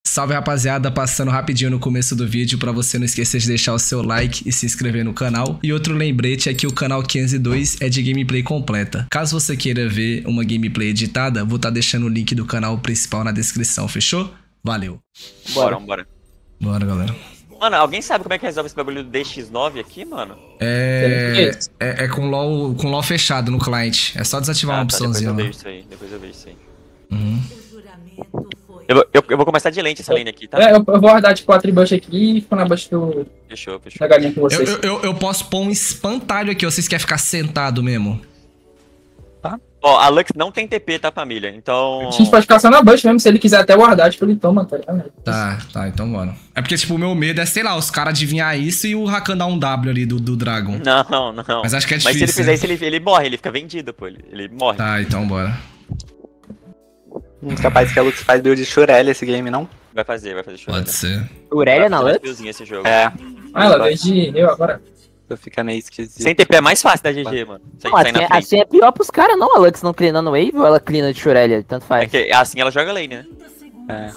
Salve, rapaziada, passando rapidinho no começo do vídeo pra você não esquecer de deixar o seu like e se inscrever no canal. E outro lembrete é que o canal 502 é de gameplay completa. Caso você queira ver uma gameplay editada, vou estar deixando o link do canal principal na descrição, fechou? Valeu. Bora. Bora, galera. Mano, alguém sabe como é que resolve esse bagulho do DX9 aqui, mano? É com LOL fechado no cliente. É só desativar uma opçãozinha lá. Depois eu vejo isso aí. Uhum. Eu vou começar de lente essa lane aqui, tá? Eu vou guardar tipo a tribush aqui e ficar na bush do... Fechou. Da galinha com vocês. Eu posso pôr um espantalho aqui, ou vocês querem ficar sentado mesmo? Tá. Ó, a Lux não tem TP, tá, família? Então... A gente pode ficar só na bush mesmo, se ele quiser até guardar, tipo, ele toma, tá ligado? Tá, então bora. É porque, tipo, o meu medo é, sei lá, os caras adivinhar isso e o Rakan dar um W ali do Dragon. Não. Mas acho que é difícil. Mas se ele fizer isso, ele morre, ele fica vendido, pô. Ele morre. Tá, então bora. Muito capaz que a Lux faz build de Shurelya esse game, não? Vai fazer show. Pode ser. Urelia na Lux? Esse jogo. É. Ah, ela veio de eu agora. Fica meio esquisito. Sem TP é mais fácil da GG, mano. Não, assim é pior pros caras, não. A Lux não cleanando wave ou ela cleana de Shurelia? Tanto faz. É que assim ela joga lane, né? É.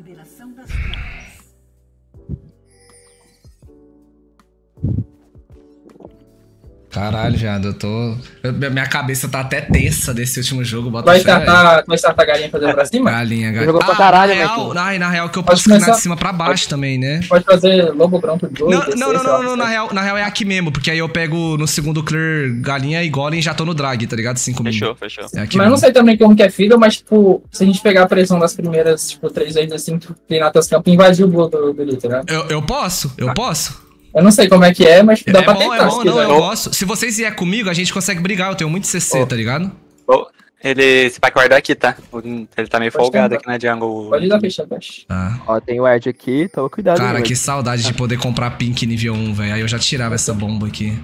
Caralho, viado, eu tô... Minha cabeça tá até tensa desse último jogo. Bota Vai startar a galinha fazer pra cima? Galinha. Jogou pra caralho, na real que eu posso cleanar de cima pra baixo também, né? Pode fazer lobo branco de dois. Não, na real é aqui mesmo, porque aí eu pego no segundo clear galinha e golem e já tô no drag, tá ligado? 5 mil. Fechou. É aqui mas eu não sei também como que é fiddle, mas tipo, se a gente pegar a pressão das primeiras, tipo, 3 vezes assim, treinar teus campos e invadir o blue do Elite, tá ligado? Eu posso. Eu não sei como é que é, mas dá pra tentar. É bom, não, eu posso. Se vocês vier comigo, a gente consegue brigar. Eu tenho muito CC, tá ligado? Ele se vai guardar aqui, tá? Ele tá meio folgado aqui na jungle. Pode dar fechar, Tá. Ó, tem o Erd aqui, toma cuidado. Cara, que saudade de poder comprar pink nível 1, velho. Aí eu já tirava essa bomba aqui.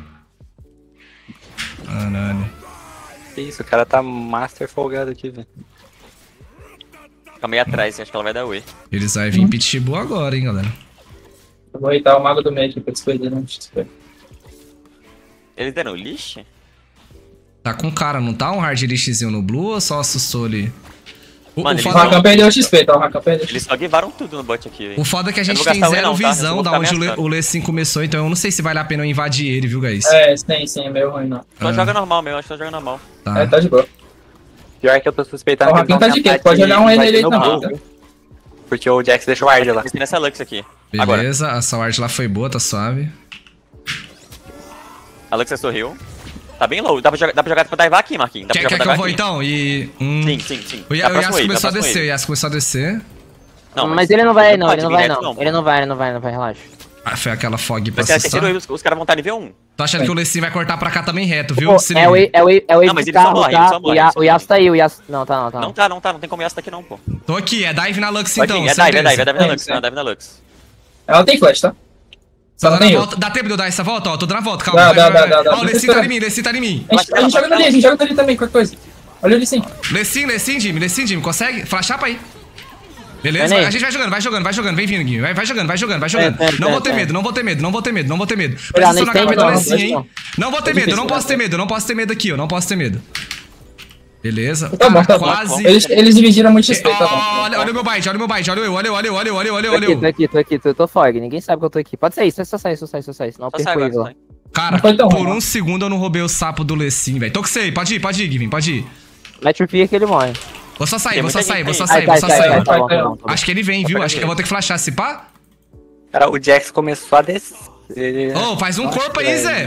Caralho. Que isso, o cara tá master folgado aqui, velho. Fica meio atrás, acho que ela vai dar UE. Eles vão vir pitbull agora, hein, galera. Eu vou reitar o mago do meio aqui pra desperder, não XP. Eles deram lixo? Tá com cara, não tá um hard lixzinho no blue ou só assustou ali? Mano, O Rakan perdeu o XP, tá? O Rakan perdeu o XP. Eles só guivaram tudo no bot aqui, velho. O foda é que a gente tem zero visão da onde o Lecim começou, então eu não sei se vale a pena eu invadir ele, viu, guys? É, sim, é meio ruim, não. Só joga normal mesmo, acho que só joga normal. Tá. É, tá de boa. Pior que eu tô suspeitando O Rakan tá de quê? Pode olhar um N aí também, tá? Porque o Jax deixou o Ward lá. Tem nessa Lux aqui. Beleza, a sua ward lá foi boa, tá suave. A Lux sorriu. Tá bem low, dá pra jogar pra divar aqui, Marquinhos. Quer que eu vou então? E... Sim. O Yasuo começou a descer, Não, mas ele não vai, não. Ele não vai, relaxa. Ah, foi aquela fog pra assustar. Os caras vão estar nível 1. Tô achando que o Lecim vai cortar pra cá também reto, viu? É o não, mas ele só morre, O Yasuo tá aí, o Yasuo... Não tá. Não tem como o Yasuo tá aqui não, pô. Tô aqui, é dive na Lux Pode então, vir, é dive na Lux. Ela tem flash, tá? Só não tem volta, dá tempo de eu dar essa volta? Ó, tô dando a volta, calma. Dá. Ó, o Lecim tá em mim, A gente joga dali também, qualquer coisa. Olha ele sim. Lecim, Jimmy, consegue? Flashar pra aí. Beleza? A gente vai jogando, vem vindo, Gui. Vai jogando. Não vou ter medo. Presta na HP do Lecim, hein? Não vou ter medo, não posso ter medo aqui, eu não posso ter medo. Beleza. Tá bom. Quase. Eles dividiram muito XP, tá bom. Olha o meu bite, olha Tô aqui, tô fog, ninguém sabe que eu tô aqui. Pode ser isso, só sai, senão eu perco ele lá. Cara, por um segundo eu não roubei o sapo do Lecim, velho. Tô com você, pode ir, Givin, pode ir. Mete o pia que ele morre. Vou só sair. Tá. Acho que ele vem, viu? Acho que eu vou ter que flashar, se pá. Cara, o Jax começou a descer. Ô, faz um corpo aí, Zé.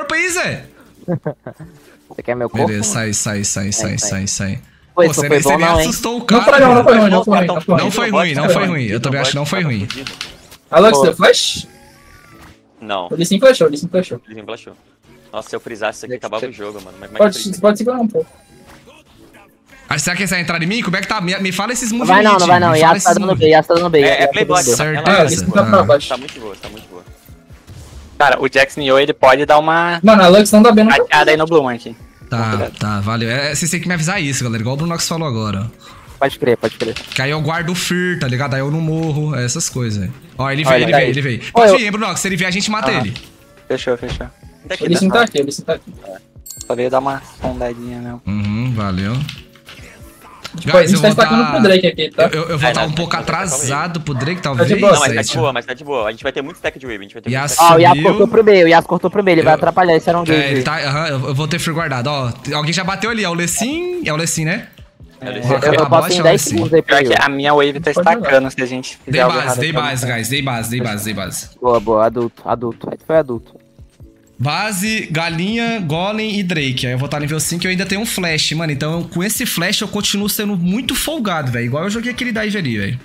Você quer meu corpo? Beleza, sai. Pô, você nem assustou o cara. Não foi ruim. Eu também acho que não foi ruim. A Lux deu flash? Não. Ele sim flashou. Nossa, se eu frisasse isso aqui, acabava o jogo, mano. Pode segurar um pouco. Será que você vai entrar em mim? Como é que tá? Me fala esses moves. Não vai não. Yasuo tá dando B, É playboy. Certeza. Tá muito boa. Cara, o Jax Nioh, ele pode dar uma... Mano, a Lux não dá bem no... Hackeada aí no Bloom aqui. Tá, valeu. Vocês têm que me avisar isso, galera. Igual o Brunox falou agora. Pode crer. Que aí eu guardo o Fear, tá ligado? Aí eu não morro, essas coisas. Ó, ele veio. Pode ir, Brunox. Se ele vier, a gente mata ele. Fechou. Ele sim tá aqui. Só veio dar uma sondadinha, meu. Valeu. Tipo, a gente tá estacando pro Drake aqui, tá? Eu vou estar um pouco atrasado pro Drake, talvez. boa, Não, mas tá de Seth. boa, mas tá de boa. A gente vai ter muito stack de wave, a gente vai ter muito Yasuo stack. Ó, o Yasuo subiu. cortou pro meio, o Yasuo cortou pro meio, ele vai atrapalhar esse Aron É, ele Gage. tá, aham, eu vou ter free guardado, ó. Alguém já bateu ali, é o Lecim, né? Eu posso ir em 10 segundos aí pro Pior que meio. a minha wave tá Pode jogar. estacando se a gente fizer Dei algo base, errado dei aqui. base, guys. Dei base. Boa, boa, adulto. Aí foi adulto. Base, galinha, golem e Drake. Aí eu vou estar nível 5 e eu ainda tenho um flash, mano. Então com esse flash eu continuo sendo muito folgado, velho. Igual eu joguei aquele dive ali, velho.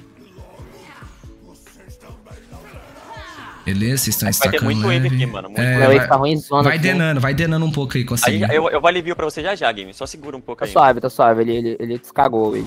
Beleza, vocês estão Vai ter destacando muito wave leve. aqui, mano. Muito É, Meu wave. wave tá ruim zona. vai denando um pouco aí, consegui. Eu vou alivio pra você já, Game. Só segura um pouco Tá aí. suave, ele descagou o wave.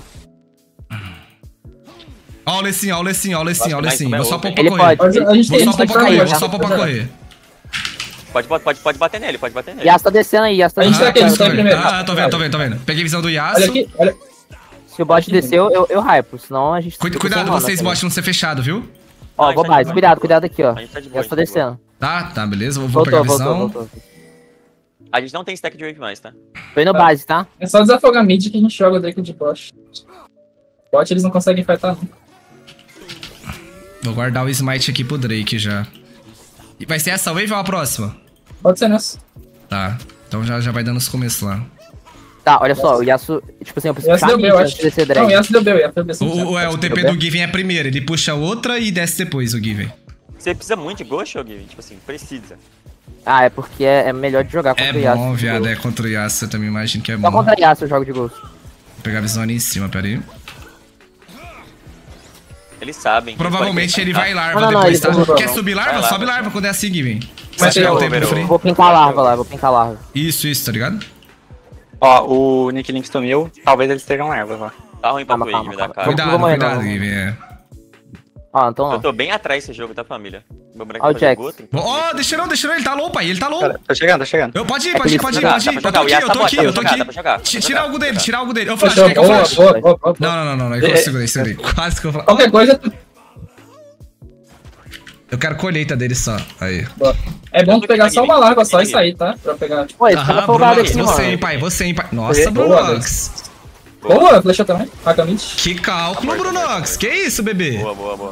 Ó o Lecim. Vou só pôr pra Ele correr. pode. A gente Vou tem só que pôr pra correr, sair, vou só pôr pra correr. Pode bater nele, pode bater nele. Yasuo tá descendo aí, Yasuo tá A gente tá descendo. aqui, a gente tá em primeiro. Ah, tô vendo. Peguei visão do Olha Yasuo. aqui, olha. Se o bot desceu, eu hypo, senão a gente... fica Cuidado, sem mana, vocês tá bot não ser fechado, viu? ligado? Ó, vou Não, a gente base, cuidado aqui, ó. A gente tá de boa, Yasuo tá a gente tá de descendo. Tá, beleza. Vou pegar a visão. Voltou. A gente não tem stack de wave mais, tá? Tô indo base, tá? É só desafogar mid que a gente joga o Drake de bot. Bot eles não conseguem fightar, não. Vou guardar o smite aqui pro Drake já. E vai ser essa wave ou a próxima? Pode ser nessa. Tá. Então já vai dando os começos lá. Tá, olha só, o Yasuo... Tipo assim, eu preciso Yasuo deu B, eu acho. de descer Não, drag. Yasuo deu B, Yasuo deu B. O TP do Given é primeiro. Ele puxa outra e desce depois o Given. Você precisa muito de Ghost, ou Game? Tipo assim, precisa. Ah, é porque é melhor de jogar É contra o Yasuo. bom, viado. É contra o Yasuo. Eu também imagino que é Só bom. contra Yasuo eu jogo de Ghost. Vou pegar a visão ali em cima, pera aí. Eles sabem. Provavelmente ele vai larva Não, depois, ele tá? vai Quer subir larva? Vai lá, Sobe vai. larva quando é assim, Given. Mas Se tiver eu- o tempo eu- free. Vou pintar larva lá, vou pintar larva. Isso, tá ligado? Ó, o Nick Link sumiu, talvez eles estejam ervas lá. Tá ruim pra Calma, tu, calma, Game, da calma. cara. Cuidado. Cuidado, morrer, cuidado, não. Given. É. Ó, então Eu não. tô bem atrás desse jogo, tá, família? Meu boneco Ó o vai fazer Jax. gol, tem que- Ó, deixa não, ele tá low, pai. Ele tá low. Cara, tô chegando. Pode ir. Dá pra jogar, Eu tô aqui. dá pra jogar. Tira algo dele, Eu flash, Fechou, quer que eu boa, flash? boa. Não. Eu segurei. Quase que eu flash. Qualquer coisa, Eu quero colheita dele só. Aí. é bom tu pegar só uma larva só e sair, tá? Pra pegar, tipo... Pô, esse cara tá folgado aqui, Você, hein, mano. pai. Nossa, Boa, Brunox. Boa, flechou também. Rakamite. Que cálculo, Brunox. Que isso, bebê? Boa.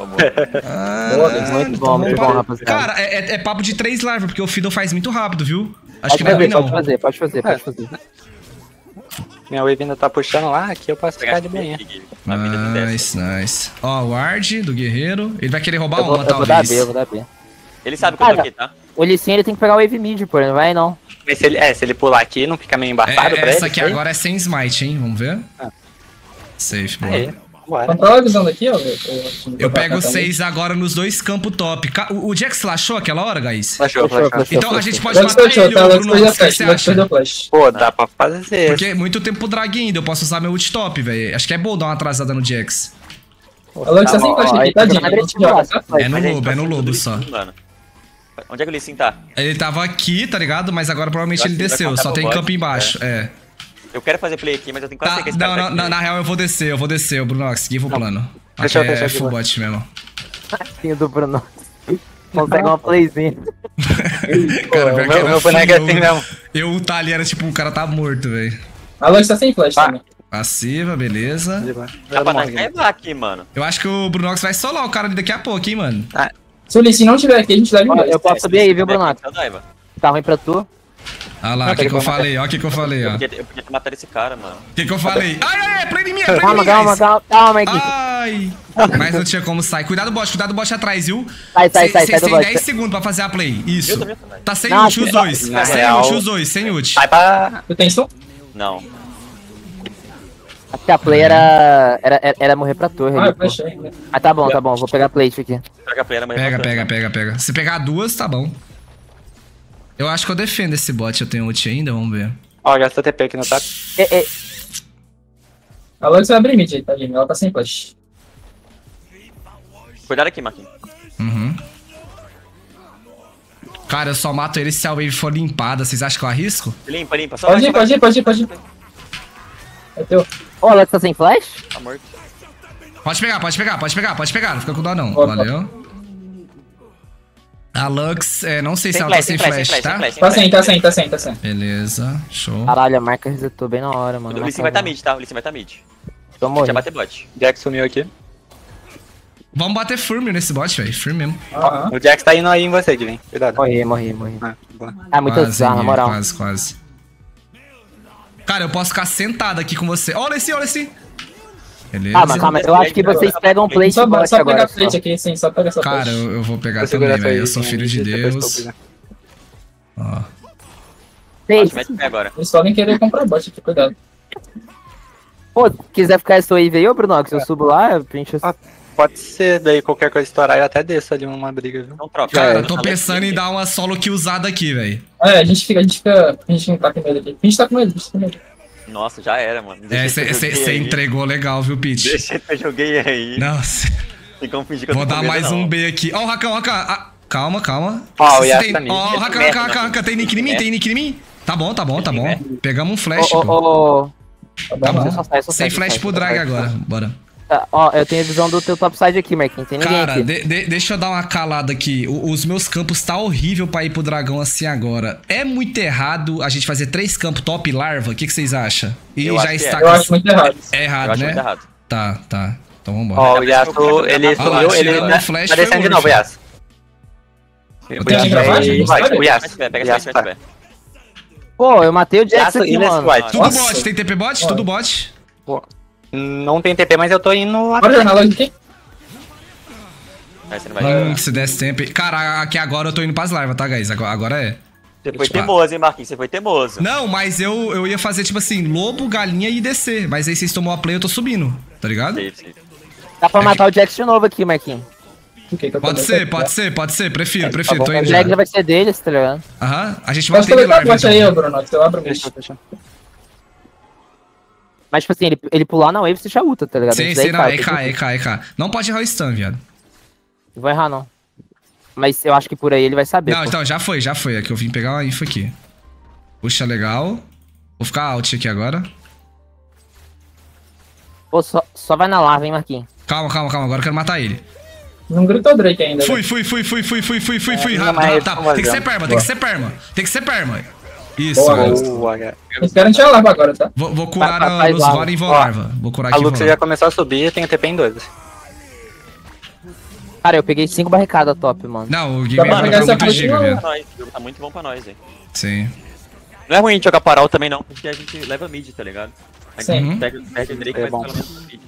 Muito bom, rapaziada. Cara, é papo de 3 larvas, porque o Fiddle faz muito rápido, viu? Acho Pode que não é ruim, fazer, não. pode fazer. Minha wave ainda tá puxando lá, aqui eu posso ficar de manhã. A vida não desce. Nice. Ó, o Ward do guerreiro. Ele vai querer roubar Eu vou uma, dar talvez. B, eu vou dar B. Ele sabe que eu tô aqui, tá? O Lee Sin, ele tem que pegar o wave mid, pô, ele não vai não. Mas se ele pular aqui, não fica meio embaçado pra ele? Essa aqui agora é sem smite, hein? Vamos ver. Safe, boa. Aí, bora. Controla a visão daqui, ó. Eu pego 6 agora nos dois campos top. O Jax flashou aquela hora, guys? Flashou. Então a gente pode Lux matar fechou, ele, tá? ô Lux Bruno. perdeu O que flash, você Lux acha? perdeu flash. Pô, dá pra fazer. Porque é muito tempo pro drag ainda, eu posso usar meu ult top, velho. Acho que é bom dar uma atrasada no Jax. A Lux tá sem flash aqui, tadinho. A gente joga, tá? É no lobo só. Mano. Onde é que o Lee Sin tá? Ele tava aqui, tá ligado? Mas agora provavelmente Eu acho ele que ele vai desceu, contar só pro tem bot, campo embaixo. É. Eu quero fazer play aqui, mas eu tenho quase Tá, certeza que esse cara tá aqui. na real eu vou descer, o Brunox, seguir o plano. Fechou, Aqui é fechou, full fechou. bot mesmo. Sim, do Bruno. Consegue uma playzinha. Cara, pior que era Meu boneco é full, assim mesmo. Eu ultar ali era tipo, o cara tá morto, velho. A Lux tá sem flash também. Passiva, beleza. Dá pra nós levar aqui, mano. Eu acho que o Brunox vai solar o cara ali daqui a pouco, hein, mano. Se o Lee Sin não tiver aqui, a gente leva em Ó, dois. eu posso subir aí, viu, Bruno? Então, Daiva. Tá ruim pra tu? Ah lá, o que eu falei, ó, o que eu falei, ó. Eu podia ter matado esse cara, mano. O que eu falei? Ai, play em mim, play em Calma, mim, calma, guys. calma, Mike. Ai. Mas não tinha como sair. Cuidado do bot atrás, viu? Sai Cê do tem bot. 10 segundos pra fazer a play. Isso. Eu também. Tá sem Não, ult os dois. na Sem real- ult os dois, sem ult. Vai pra... Tu tem som? Não. Acho que a play era morrer pra torre Ah, ali, eu pô. flashei. né? Ah, tá bom, vou pegar a plate aqui. Traga a play, era mais Pega, importante. pega. Se pegar duas, tá bom. Eu acho que eu defendo esse bot. Eu tenho ult ainda, vamos ver. Ó, gastou TP aqui no top. A Lux vai abrir mid aí, tadinho. Ela tá sem flash. Cuidado aqui, Marquinhos. Uhum. Cara, eu só mato ele se a wave for limpada. Vocês acham que eu arrisco? Limpa. Só Pode vai, ir. É teu. Ô, Alex tá sem flash? Tá morto. Pode pegar. Não fica com dó, não. Boa, Valeu. A Lux, não sei se Sem ela tá flash, sem sem flash, flash, tá? sem flash, sem Tá flash. sem, tá sem. Beleza, show. Caralho, a marca resetou bem na hora, mano. O Lee Sin vai tá mid, tá? O Lee Sin vai tá mid. Tô morrendo. Já bater bot. Jax sumiu aqui. Vamos bater firme nesse bot, velho. Firme mesmo. Aham. O Jax tá indo aí em você, Divin. Cuidado. Morri. Ah, boa. Ah, muito azar, na Gui, moral. Quase. Cara, eu posso ficar sentado aqui com você. Olha esse. Beleza. Ah, mas calma, eu acho que vocês pegam plate Só, bot só pegar agora. plate aqui, sim, só pega essa Cara, plate. eu vou pegar Vou também, segurar essa velho. aí, Eu sou filho de depois Deus. eu Ó. Plate. Mete o pé agora. Eles podem querer comprar bot aqui, cuidado. Pô, quiser ficar essa wave aí, ô Brunox, eu subo lá, print. Pode ser, daí qualquer coisa estourar, eu até desço ali uma briga, viu? Não troca. Cara, É, eu tô pensando em dar uma solo kill usada aqui, velho. É, a gente não tá com medo aqui. A gente tá com medo, Nossa, já era, mano. É, Deixa que eu joguei você aí. entregou legal, viu, Pete? Deixa que eu joguei aí. Nossa. Tem como fingir que eu Vou tô dar com medo, mais não. um B aqui. Ó, o Rakan. Ah, calma. Ó, o Cê Yasuo tem- tá mid. Ó, o Rakan, tem nick em mim? Tem nick em mim? Tá bom. Pegamos um flash, pô. Ô, Tá bom. só sai, Sem flash pro drag agora. Bora. ó, eu tenho a visão do teu topside aqui, Marquinhos. Tem ninguém Cara, aqui. deixa eu dar uma calada aqui. Os meus campos tá horrível pra ir pro dragão assim agora. É muito errado a gente fazer 3 campos top larva? O que vocês acham? E Eu já acho que é. está Eu acho muito errado. É Eu errado, acho né? muito errado. Tá. Então vambora. Ó, o Yasuo, ele Ah lá, sumiu, ele tirando tá o flash, tá descendo foi de novo, o Urf. Yasuo. Eu tenho que gravar, Vai, gente? vai, Sabe? o Mete Yasuo. o pé, pega O esse Yasuo mete o tá. pé. Pô, eu matei o Jax Yasuo aqui, e nesse mano. white. Tudo Nossa. bot, tem TP bot? Tudo bot. Não tem TP, mas eu tô indo lá. Bora jogar logo aqui. Aí você não vai. Se desse tempo. Cara, aqui agora eu tô indo pras larvas, tá, guys? Agora é. Você foi Tipo, teimoso, hein, Marquinhos? Você foi teimoso. Não, mas eu ia fazer, tipo assim, lobo, galinha e descer. Mas aí vocês tomou a play, eu tô subindo. Tá ligado? Safe. Dá pra matar o Jax de novo aqui, Marquinhos. O que que eu tô Pode vendo? ser. Prefiro. bom, Tô O indo Jax já. já vai ser deles, tá ligado? Aham. A gente Pode mantém ele colocar larva. bot aí, então. ô Bruno, que eu abro o mid. Deixa. Mas, tipo assim, ele pular na wave, você já ulta, tá ligado? Sim, Isso daí não. faz, EK. Não pode errar o stun, viado. Não vou errar, não. Mas eu acho que por aí ele vai saber, Não, pô. então, já foi. É que eu vim pegar uma info aqui. Puxa, legal. Vou ficar alt aqui agora. Pô, só vai na larva, hein, Marquinhos. Calma. Agora eu quero matar ele. Não gritou o Drake ainda. Fui. né? Rápido. mas Tem que ser vamos. perma. Isso, Boa, mano. Boa, cara. Eles querem tirar a larva agora, tá? Vou curar Faz nos larva. Vora e vou Ó, larva. Vou curar A aqui. Lux já começou a subir, tem TP em 12. Cara, eu peguei 5 barricadas top, mano. Não, o Dá game pra é pegar essa muito parte giga, não, velho. Pra nós, o jogo tá muito bom pra nós, hein. Sim. Não é ruim de jogar paral também, não, porque a gente leva mid, tá ligado? A gente Sim. perde o Drake, É mas bom. pelo menos mid.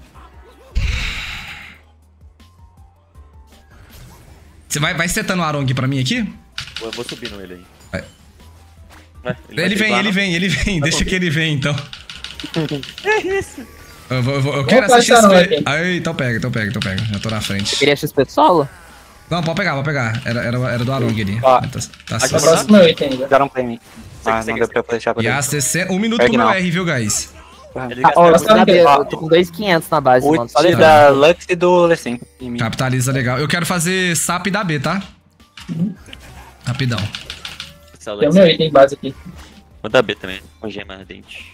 Você vai setando o Arong pra mim aqui? Eu vou subir no ele aí. Vai. Vai, Ele vem. Deixa que ele vem, então. É isso. Eu quero Vou essa passar no XP. aqui. Aí, então pega. Já tô na frente. Queria XP solo? Não, pode pegar. Era do Arong ali. Ó. Tá Aqui suave. eu Próximo meu item ainda. Jogaram pra mim. Segue, Não segue, deu pra eu deixar por aí. Yas descendo. 1 minuto Pega pro meu não. R, viu, guys? Ele Ah, ó, gasta eu muito. sabia. eu tô com 2.500 na base, mano. Só Ult levando. da Lux e do Lecim. em mim. Capitaliza legal. Eu quero fazer SAP da B, tá? Rapidão. Tem o meu item base aqui. Vou dar B também, com gema ardente.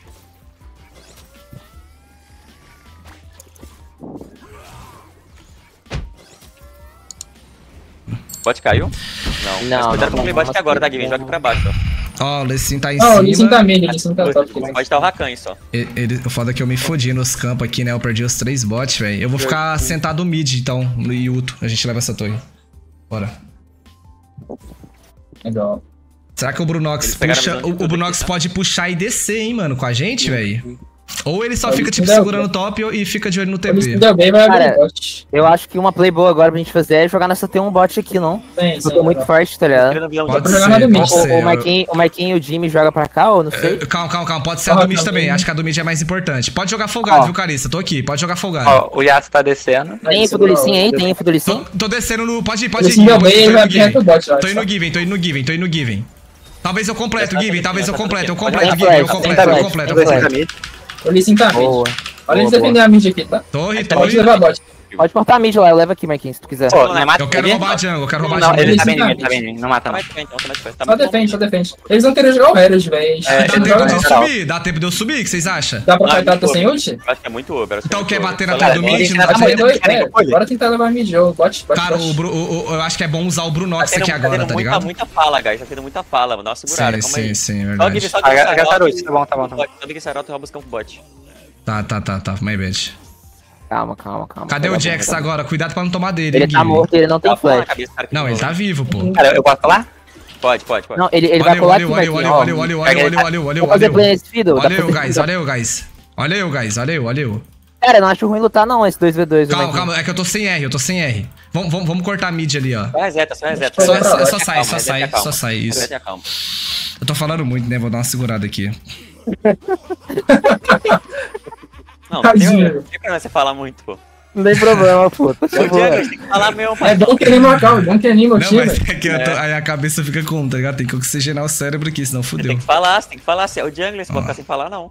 Bot caiu? Não. Não, Mas cuidado não, com o não, bot não, que agora, tá, não, Gavin? não. Joga pra baixo, ó. Ó, o Lecim tá em Não, o Lee cima. tá mid, o Lee tá top. Pode estar o Rakan aí só. O foda é que eu me fodi nos campos aqui, né? Eu perdi os 3 bots, velho. Eu vou ficar sentado mid, então, no Yuto. A gente leva essa torre. Bora. Legal. Será que o Brunox Eles pegaram a puxa. visão de O tudo Brunox aqui, tá? pode puxar e descer, hein, mano, com a gente, velho? Ou ele só Ele fica, tipo, deu, segurando o top e fica de olho no Quando se TP. deu bem, vai abrir Cara, o bot. Eu acho que uma play boa agora pra gente fazer é jogar nessa T1 bot aqui, não? Tem, Eu tô muito forte, tá ligado? Querendo vilão Pode pra jogar na ser, do mid. pode ser. O Marquinhos e o Jimmy joga pra cá, ou não sei? Calma. Pode ser a do mid também. Acho que a do mid é mais importante. Pode jogar folgado, Ó. viu, Carissa? Tô aqui. Pode jogar folgado. Ó, o Yasuo tá descendo. Tem info do Licin aí? Tem info do Licin? Tô descendo no. Pode ir, Ele se Gui, deu eu bem, ele vai tô abrir reto o bot, eu Tô acho. indo no Given. Talvez eu completo, Given. Talvez eu completo, Tem Given. Eu flash, completo. tem flash. O Lee tá mid. Boa. Olha eles Boa, defender a mid aqui, tá? Torre. Pode levar bot. Pode portar a mid lá, eu levo aqui, Marquinhos, se tu quiser. Pô, não é mata Eu quero ele? roubar a jungle, Não, ele Ele tá bem tá em mim, tá bem em mim. Não mata Tá não. mais então, tá mais perto. Tá Só muito bom. defende, só defende. Eles vão querer jogar o Herald, velho. É, Dá Não tempo joga de não. eu subir? Dá tempo de eu subir? O que vocês acham? Dá pra Não, fightar muito sem over. ult? Eu acho que é muito over. Então quer bater na Só torre leva do bot. mid? Tem Não que vai dar ser- dois, querem que eu pule? Bora tentar levar mid, ô. Bot. Cara, eu acho que é bom usar o Brunox aqui agora, tá ligado? Muita fala, guys. Tá tendo muita fala, mano. Dá uma segurada, calma aí. Sim, Só o verdade. Give Gastar ult, tá bom. Só o Give Sarot e rouba os campos bot. Tá, my bad. Calma. Cadê o Jax agora? Cuidado pra não tomar dele, Ele hein, tá Guilherme. morto, ele não tem Tá falando na flash. cabeça, cara, que Não, ele tá vivo, pô. Cara, eu posso falar? Pode. Não, ele vai colar aqui, Marquinhos, ó. Olha Vou fazer play nesse fiddle. Olha eu, guys. Olha eu. Cara, eu não acho ruim lutar não, esse 2v2. Calma, é que eu tô sem R. Vamos cortar a mid ali, ó. Só reseta. Só sai, isso. Reseta, calma. Eu tô falando muito, né? Vou dar uma segurada aqui. Não Tadinho. tem problema você falar muito, pô. Não tem problema, pô. O Jungle tem que falar mesmo, É bom que anima a calma, é bom que anima o Não, time. mas é que aí a cabeça fica como, tá ligado? Tem que oxigenar o cérebro aqui, senão Você fudeu. tem que falar. Se é o Jungle, você pode ficar sem falar, não.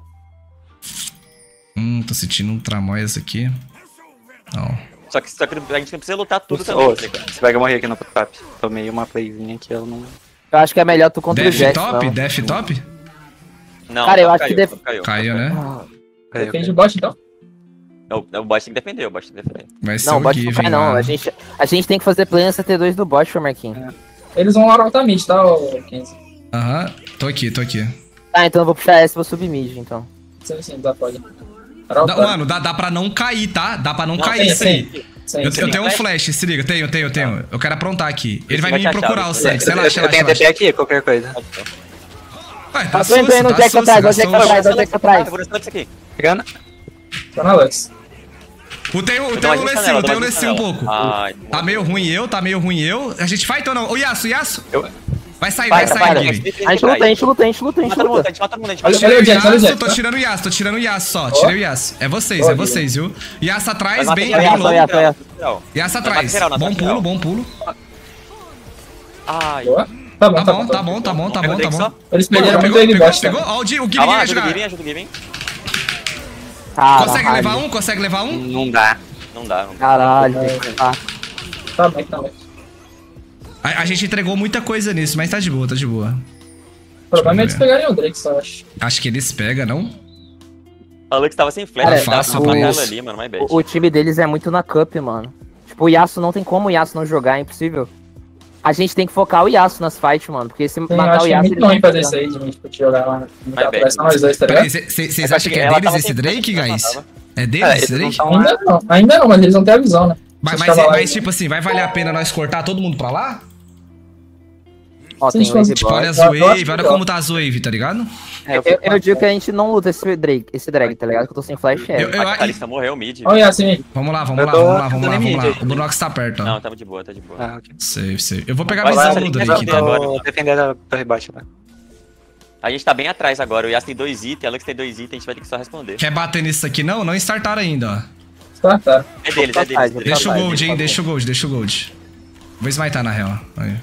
Tô sentindo um tramóias aqui. Não. Só que a gente não precisa lutar tudo também. Ô, você vai morrer aqui no top. Tomei uma playzinha que eu não... Eu acho que é melhor tu contra o Def Jax, top? não. Def top? Não, Cara, eu top acho que caiu. Caiu, né? Defende o bot, então. O bot tem que defender, Vai ser Não, o o bot não Given cai não. lá. A gente tem que fazer play nessa T2 do bot, Marquinhos. Eles vão lá no mid, tá, ô Kenzie? Aham, tô aqui. Tá, então eu vou puxar essa e vou subir mid, então. Sim, dá pode. Mano, dá pra não cair, tá? Dá pra não cair isso aí. Eu tenho um flash, se liga, tenho. Eu quero aprontar aqui. Ele vai me procurar, o Sanks. Relaxa. Eu tenho TP aqui, qualquer coisa. Ué, tá Tô entrando no Jax atrás, o Jax atrás. Vou nesse aqui. Pegando. Tô na Lux. O teu Lessi um pouco. Tá meio ruim eu. A gente fight ou não? Ô, Yasuo. Vai sair, Given. A gente luta. Mata todo mundo. Olha o Jax. Tô tirando o Yasuo só. Tirei o Yasuo. É vocês, viu? Yasuo atrás, bem low. Yasuo atrás. Bom pulo. Ai. Boa. Tá bom. Eles perderam muito ele bot. Pegou? Ó, o Given Calma, vai ajuda o jogar. Given, ajuda o Given. Consegue levar um? Não dá. Não dá. Caralho, Tá bem. A gente entregou muita coisa nisso, mas tá de boa. O problema é eles pegarem o Drake, só eu acho. Acho que eles pegam, não? A Lux tava sem flash, Cara, tava fácil, com a mas- tela ali, mano, my bad. O time deles é muito na cup, mano. Tipo, o Yasuo não tem como o Yasuo não jogar, é impossível. A gente tem que focar o Yasuo nas fights, mano. Porque se Eu matar acho o que é Yasuo. muito ruim fazer isso aí, de tipo, jogar lá. Vai bem. Só nós dois, tá Peraí, ligado? vocês acham que é Ela deles tava esse sem Drake, flash, guys? tava. É deles esse eles Drake? não tão- Ainda não, mas eles não têm a visão, né? Mas tipo assim, vai valer a pena nós cortar todo mundo pra lá? Ó, Sim, tem o Wave Tipo, olha Boy. as eu acho wave, que olha não. como tá as wave, tá ligado? Eu digo que a gente não luta esse drag, tá ligado? Que eu tô sem flash, é. Eu- A Kalista morreu, mid. Olha assim, Vamos lá. Eu tô dando mid. O Brunox tá perto, Não, ó. tamo de boa. Ah, ok. Safe. Eu vou pegar a Vai, visão vai, no vai, Drake, vai, tá? vai. Vou defender a torre baixa lá. A gente tá bem atrás agora, o Yas tem 2 itens, a Lux tem 2 itens, a gente vai ter que só responder. Quer bater nisso aqui não? Não startaram ainda, ó. tá. É deles. Deixa o Vai, gold, hein? deixa Deixa o gold. Vou smitar na real. Aí.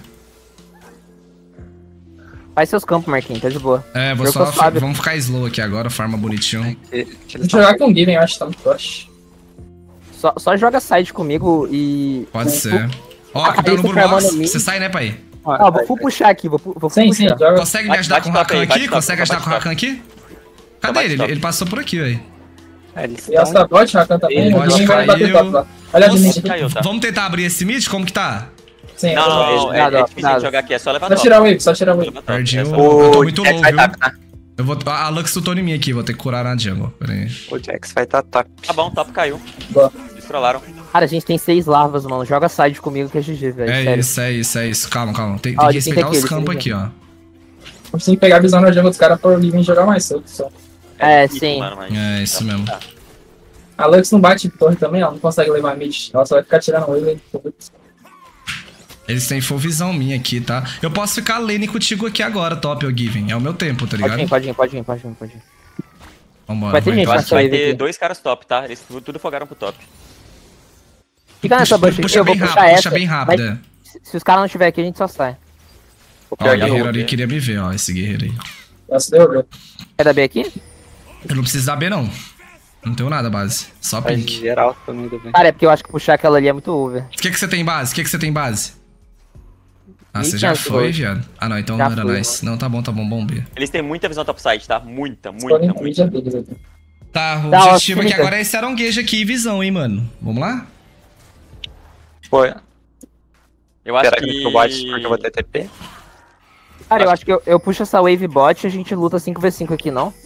Faz seus campos, Marquinhos, tá de boa. É, Eu tô suave. vamos ficar slow aqui agora, farma bonitinho. Vou jogar com o Given, eu acho, tá muito forte. Só joga side comigo e. Pode ser. Ó, aqui tá Aí no você Brunox. farmando mim. Você sai, né, pai? Ah, vou full puxar aqui, vou full Sim, puxar. joga. Consegue me ajudar Bate com o top Rakan aí, aqui? bate top, Consegue ajudar bate com o top. Rakan aqui? Cadê Bate ele? top. Ele passou por aqui, velho. Eles E essa bot, Rakan também, Ele o Given vai bater caiu. top lá. Olha a mid. Caiu, tá? Vamos tentar abrir esse mid? Como que tá? Sim, Não, é Nada, difícil nada. de jogar aqui, é só levar Só top. tirar o wave, só tirar o wave. Levar top, Perdi é o... só- Eu tô muito low, Jax vai viu? tá, tá? A Lux tutou em mim aqui, vou ter que curar na jungle. Pera aí. O Jax vai tá top. Tá bom, top caiu. Boa. Eles trollaram. Cara, a gente tem 6 larvas, mano. Joga side comigo que é GG, velho. É sério. isso. Calma. Tem Ó, que ele respeitar tem os aqui, campos ele aqui, tem ó. A gente tem que pegar a visão na jungle dos caras pra o Given jogar mais solto só. É, difícil, sim. mano, mas- É, isso mesmo. A Lux não bate torre também, ela não consegue levar mid. Ela só vai ficar tirando o wave. Eles têm full visão minha aqui, tá? Eu posso ficar lane contigo aqui agora, top, ô Given. É o meu tempo, tá ligado? Pode ir. Vambora. Vai ter gente Eu acho que vai Wave ter aqui. 2 caras top, tá? Eles tudo fogaram pro top. Fica nessa bush aqui, Puxa eu vou bem puxar rápido, essa. puxa bem rápido. mas é. se os caras não estiver aqui, a gente só sai. Ó, o Pior que guerreiro eu- ali queria me ver, ó. Esse guerreiro aí. Ela se derrubou. Quer dar B aqui? Eu não preciso dar B, não. Não tenho nada, base. Só Faz pink. geral também do bem. Cara, é porque eu acho que puxar aquela ali é muito over. O que você tem base? Ah, você Nem já chance, foi, hoje. viado? Ah, não, então Já não era fui, nice. Não, tá bom, bom B. Eles têm muita visão topside, tá? Muita. Podem mid é deles aqui. Tá, o Tá, objetivo ó, aqui fica. agora é esse aronguejo aqui e visão, hein, mano. Vamos lá? Foi. Eu acho Será que... que eu bot porque eu vou ter TP? Cara, eu acho que eu puxo essa wave bot e a gente luta 5v5 aqui, não?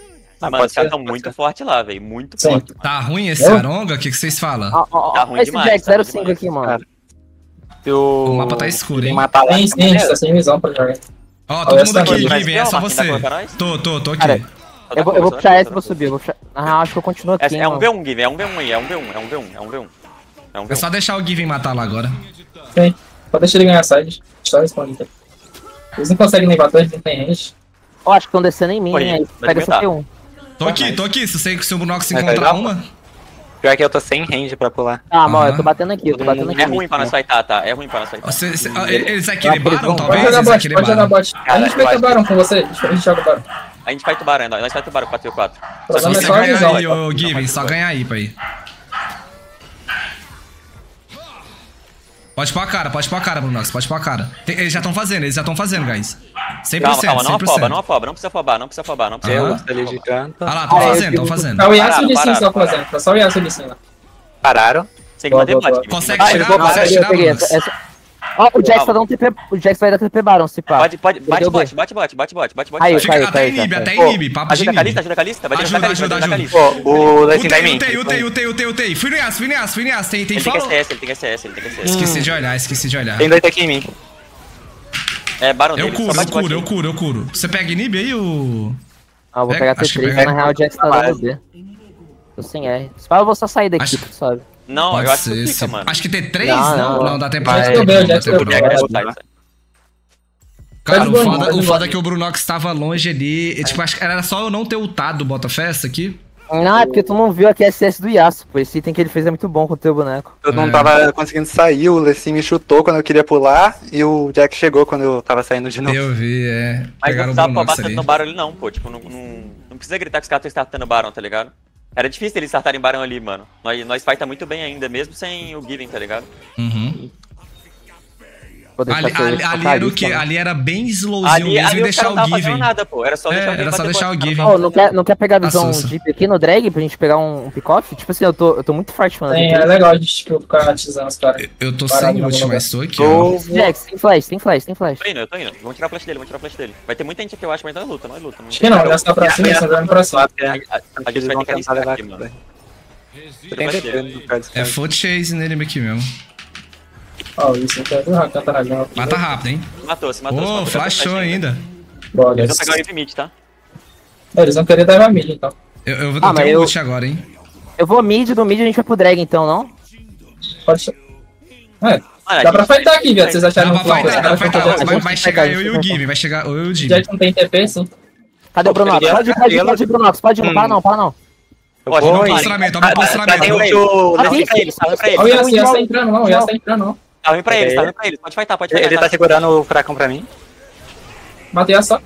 Mano, pode os caras ser, tão pode muito ser. forte lá, velho. Muito Sim. forte. Tá ruim esse Eu? Aronga? O que vocês falam? Tá ruim Esse demais, Jax tá ruim 05 demais. aqui, mano. Cara, se o... O mapa tá escuro, Tem hein? matar lá. Tem sim, a gente tá sem visão pra jogar. Ó, todo mundo aqui, Mas Given, é só Marquinhos, você. dá pra colocar nós? Tô aqui. Cara, eu vou puxar essa e vou subir. Eu vou puxar... Ah, acho que eu continuo aqui, É um mano. V1, Give, é um V1 aí, é um V1, é um V1, é um V1. É um É V1. só deixar o Given matar lá agora. Sim. Pode deixar ele ganhar side. Só responde. Eles não conseguem levar dois, não tem range. Ó, acho que estão descendo em mim, Oi, aí vai pega essa comentar. T1. Tô aqui. Se o Brunox Vai encontrar pegar? uma... Pior que eu tô sem range pra pular. Ah, mano, eu Aham. tô batendo aqui, eu tô batendo aqui. É ruim pra nós fightar, tá? É ruim pra nós fightar. Eles vai querer Baron, Pode talvez? jogar Eles vai bot, querer pode jogar Baron. bot. A gente vai acabaram com você, a gente joga Baron. A gente fight o Barão, nós fight o Barão 4x4. O problema é Só só a ganhar visão. aí, ô Given, só ganhar aí, pai. Pode pôr a cara, Brunox, pode pôr a cara. Eles já estão fazendo, guys. 100%, Calma, não 100%. afoba, não precisa afobar. Aham. Eu ali de canto. Ah lá, tão fazendo. Tá o Yasuo e o Lee Sin Pararam, só fazendo. Tá só o Yasuo e o Lee Sin lá. Pararam. Tem que manter Boa, boa, bot. boa. Consegue Ah, tirar, eu vou consegue parar, tirar, eu peguei Brunox. essa. Ó, o Jax tá dando TP. O Jax vai dar TP Baron, se pá. Bate bot. Aí, Fica, caiu, até caiu, inibe, caiu. até Pô, inibe, papo de Ajuda a Kalista, inibe. ajuda a Kalista. Vai Ajuda, derrotar a Kalista, vai ajuda, derrotar a ajuda. Kalista. Pô, o Lessin tá em mim. Utei. Fui no Yasuo, tem Ele tem follow? SS, ele tem SS, ele tem SS. Esqueci de olhar. Tem dois aqui em mim. É, Baron Eu dele, só bate bot. curo. Você pega inibe aí, o... Ah, eu vou pegar Acho que T3, pega. na real o Jax tá dando B. Tô sem R. Se pá, eu vou só sair daqui, Acho- tu sabe. Não, Pode eu acho que ser, fica, sim. mano. Acho que T3? Não. Não, dá tempo. Vai, Dá escreveu, tempo, já dá tempo. escreveu. Cara, Faz o boninho, foda, faz o foda boninho. é que o Brunox tava longe ali. Tipo, acho que era só eu não ter ultado o Botafest aqui. Não, é porque tu não viu a QSS do Yasuo, pô. Esse item que ele fez é muito bom com o teu boneco. Eu não tava conseguindo sair, o Lessin me chutou quando eu queria pular e o Jack chegou quando eu tava saindo de novo. Eu vi, é. Mas não Pegaram o precisava Brunox bater ali. no Baron ali não, pô. Tipo, não precisa gritar que os caras estão startando o Baron, tá ligado? Era difícil eles startarem Baron ali, mano. Nós fighta muito bem ainda, mesmo sem o Given, tá ligado? Uhum. Vou deixar teu Ali era o Kalista, que? né? Ali era bem slowzinho Ali mesmo e o deixar cara não o tava fazendo Given. nada, pô. Era só deixar o Era só bater deixar bot, o cara. Given. Ô, não quer pegar a visão Assusta. deep aqui no drag pra gente pegar um pick-off? Tipo assim, eu tô muito forte, mano. Tem, é legal a gente tipo, ficar atizando os caras. Eu tô Parado sem no ult, lugar. mas tô aqui, ó. Jax, tem flash. Eu tô indo. Vamos tirar a flash dele, Vai ter muita gente aqui, eu acho, mas nós luta. Acho que não, já está pra cima, está dando pra cima. A gente vai ter que arriscar aqui, mano. Tem DP no card. É full chase nele aqui mesmo. Ó, o Lee Sin tá canta na jungle. Mata rápido, hein? Se matou. Ô, flashou ainda. Boa, Eles guys. vão pegar o Eve Mid, tá? Eles vão querer dar mid, então. Eu vou Ah, mas ter um eu- ult agora, hein? Eu vou mid, do mid a gente vai pro drag então, não? Pode ser. É, Mano, dá pra fightar aqui, viado. Vocês acharam Dá que pra não fightar, dá pra fightar. vai Vai chegar eu e o Given, vai chegar eu e o Given. Jet não tem TP, sim. Cadê o Brunox? Pode ir, Brunox. Pode ir, não para não. Ó, vou não ir. vai. Posicionamento, Tá, olha o posicionamento. Tem Vai, o Tá Aqui. ruim pra eles, tá ruim pra Ó, o eles. Yasuo tá entrando, não. O Yasuo tá entrando, não. Tá ruim pra eles. Pode fightar, Ele tá segurando o fracão pra mim. Matei a só.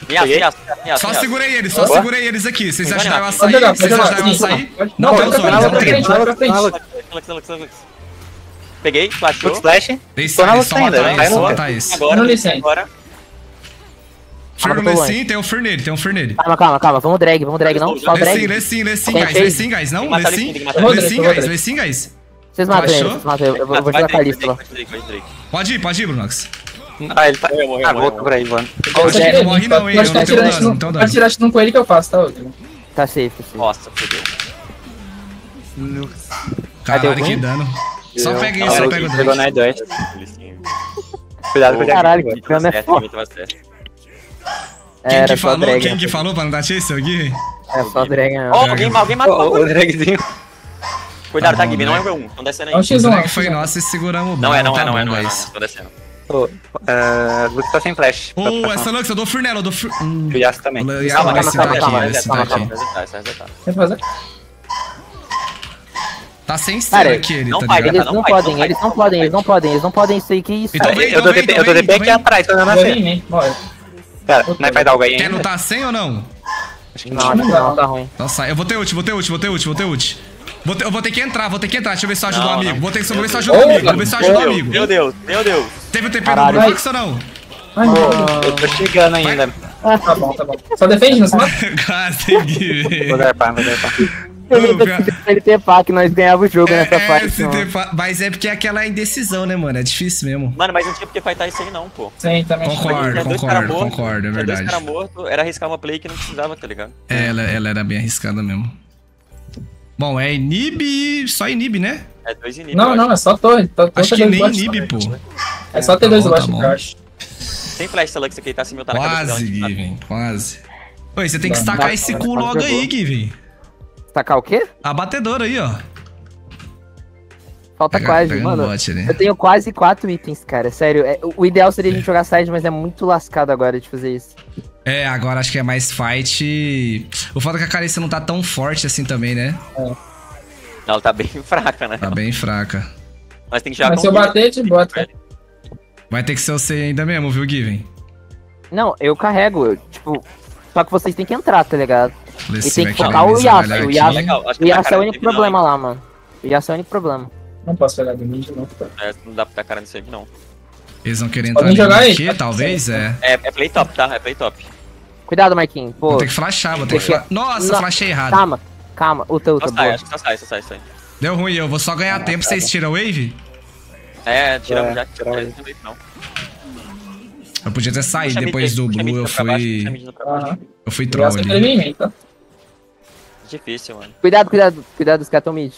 Só segurei eles aqui. Vocês ajudaram a Pode sair? jogar, Vocês pode ajudaram a jogar. sair? Pode- Não, vai tem pra os frente, olhos, vai pra frente, vai pra frente. Peguei, flashou. Foot Flash. Tem Tô na só luta ainda, matar vai esse, só no- matar esse. Agora, No Lee Sin. agora. Fir no Lecim, tem um Fir nele. Calma. Vamos drag, não. Só drag. Lecim, Tem guys. Não, Tem que matar Lecim. Lecim, tem que matar Lecim, guys. Vocês matam ele, Flashou? vocês matam ele. Eu vou jogar Kalista lá. Pode ir, Brunox. Ah, ele tá. Morreu. Ah, volta por aí, mano. Acho que não morre não, hein? Eu não tenho dano, não tenho Pode dano. tirar acho com ele que eu faço, tá? Rodrigo? Tá safe. Nossa, fodeu. Caralho, Deu que ruim? dano. Só pega Agora isso, só ele pega o pegou Drake. na Edward. Cuidado com o Jack. Caralho, que cama é foda. Quem Era que só falou? drag. Quem que falou pra não dar chase, o Gui? É só drag. Ó, alguém matou. O dragzinho. Cuidado, Tá tá, bom, Gibi, não é né? V1. Tão descendo É um aí. O X1, drag ó. foi nosso e seguramos o Não é, bom, tá bom, não é. guys. Tô descendo. Lux tá sem flash. Ô, essa Lux, eu dou Fir nela, eu dou Fir... O Yasuo também. O Yasuo Calma, vai calma, sentar calma, aqui, calma, vai sentar aqui. resetar. Quer fazer? Tá sem Cara, cera aqui ele, não tá vai, ligado? Eles Não não vai, podem, não vai. eles não podem isso aí, que isso? Então vem, Eu tô DP aqui atrás, tô andando na Vou frente. em mim, bora. Cara, não vai dar algo aí Quer ainda? lutar sem ou não? Acho que Não, não. acho que não, tá ruim. Então sai. Eu vou ter ult. Eu vou ter que entrar. Deixa eu ver se eu ajudo o Não, amigo. não. Vou ver se eu ajudo o amigo. Vou ver se eu ajudo o amigo. Meu Deus. Teve o TP do Caralho. Brunox ou não? Ai, meu Deus. Eu tô chegando ainda. Tá bom. Só defende, não se mata. Consegui, Vou velho. darpar. Ele ter pá que nós ganhávamos o jogo nessa fight, se mano. mas é porque é aquela indecisão, né, mano? É difícil mesmo. Mano, mas não tinha porque fightar isso aí não, pô. Sim, também. Concordo, Tinha dois caras mortos, concordo, é tinha dois verdade. caras mortos, era arriscar uma play que não precisava, tá ligado? É, ela era bem arriscada mesmo. Bom, é inib, só inib, né? É 2 inibos. Não, é só torre. Acho que nem inib, pô. É só ter dois Tá Lux, bom. eu acho. Sem flash, essa Lux aqui tá assim, tá na cabeça Quase, dela. Given, quase. Oi, você tem que Não, estacar não, esse não, cu não, logo não, aí, não. Given. Tacar o quê? A batedora aí, ó. Falta Pega quase, no mano. bot ali. Eu tenho quase 4 itens, cara. Sério, o ideal seria a gente jogar side, mas é muito lascado agora de fazer isso. É, agora acho que é mais fight. O fato é que a Carissa não tá tão forte assim também, né? Não, ela tá bem fraca, né? Tá bem fraca. Mas tem que jogar Mas com se eu o Given. bater, te bota. Vai ter que ser você ainda mesmo, viu, Given? Não, eu carrego, tipo... Só que vocês têm que entrar, tá ligado? Vê E se tem vai que querer focar o Yasuo. metralhar O aqui. Yasuo, Legal, acho que o não dá Yasuo é cara o único nesse não, problema hein? lá, mano. O Yasuo é o único problema. Não posso pegar do mid, não. Tá. É, não dá pra dar cara nisso aí, não. Eles vão querer Podem entrar jogar aí, aqui, pode talvez, é. É play top, tá? É play top. Cuidado, Marquinhos. Pô, Vou ter que flashar, vou ter que flashar. Nossa, Não, flashei errado. calma, calma. Uta, Só sai, boa. acho que só sai. Deu ruim, eu vou só ganhar tempo, vocês tiram wave? É, tiramos É, já. tira aí. Não. Eu podia ter saído Puxa depois mid, do puxa mid Blue, eu pra baixo, fui... puxa mid pra baixo. Aham. Eu fui O troll Yasuo ali. ele em mim, tá? Difícil, mano. Cuidado, os caras tão mid.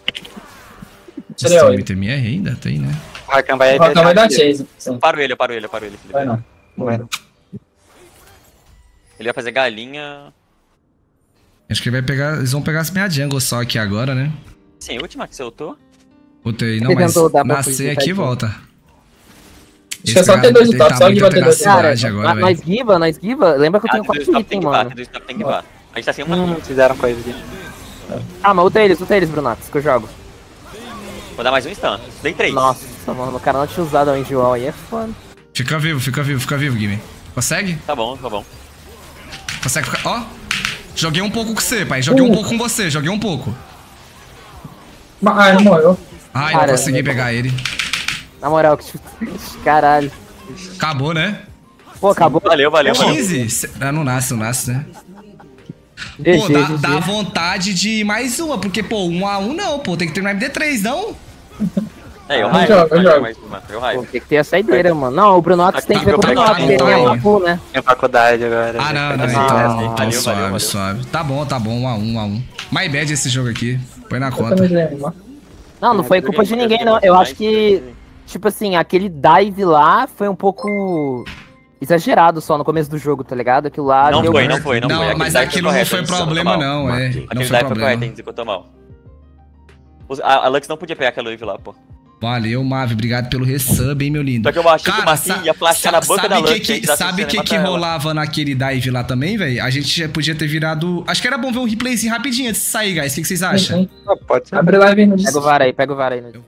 Tirei Esse o MTMR ainda tem, né? O Rakan vai O Rakan vai dar chase. chase. Sim. Eu paro ele, Felipe. Vai não. Bueno. Ele vai fazer galinha. Acho que ele vai pegar... Eles vão pegar as minhas jungle só aqui agora, né? Sim, a última que você ultou. Botei, não, Ele mas tentou dar pra nascer fugir, aqui e tá, volta. Acho que é só ter dois no top, só que vai ter dois. Cara, agora, nós give, lembra que eu tenho 4 tem itens, que mano. bater, tem que bater. A gente tá sem uma. Fizeram coisa aqui. Calma, uta eles, Brunax, que eu jogo. Vou dar mais um stun. Dei 3. Nossa, mano, o cara não tinha usado a Angel aí, é foda. Fica vivo, Gimme. Consegue? Tá bom. Consegue ficar... Ó, joguei um pouco com você, pai. Joguei um pouco com você, joguei um pouco. Ah, ele morreu. Ai, Cara, não consegui pegar ele. Na moral, que caralho. Acabou, né? Pô, acabou. Valeu, mano. 15? Ah, não nasce, né? GG, Pô, dá GG. vontade de ir mais uma, porque, pô, 1x1 não, pô. Tem que terminar MD3, não? É, eu Eu raio. jogo. Eu Pô, raio. tem que ter a saideira, mano. Não, o Brunox tem que ver com o Tá, Brunox, tá, ele tá, é tá. uma full, né? Tem faculdade agora. Ah, não, Assim, então valeu, suave, valeu. suave. Tá bom, 1x1. My bad esse jogo aqui. Põe na Eu conta. também lembro. Não, não foi culpa de ninguém, não. Eu acho que, tipo assim, aquele dive lá foi um pouco exagerado só no começo do jogo, tá ligado? Aquilo lá Não deu foi, merda. não foi. Não, Aquele mas dive aquilo não correto, foi a gente executou problema, mal. não, é. Não Aquele foi dive foi correto, a problema. gente executou mal. A Lux não podia pegar aquela wave lá, pô. Valeu, Mavi. Obrigado pelo resub, hein, meu lindo. Só que eu achei que o Marquinhos ia flashar na boca da Lux. Sabe o que rolava naquele dive lá também, velho? A gente já podia ter virado... Acho que era bom ver um replayzinho rapidinho antes de sair, guys. O que vocês acham? Pode ser. Abre live aí no Pega o VAR aí,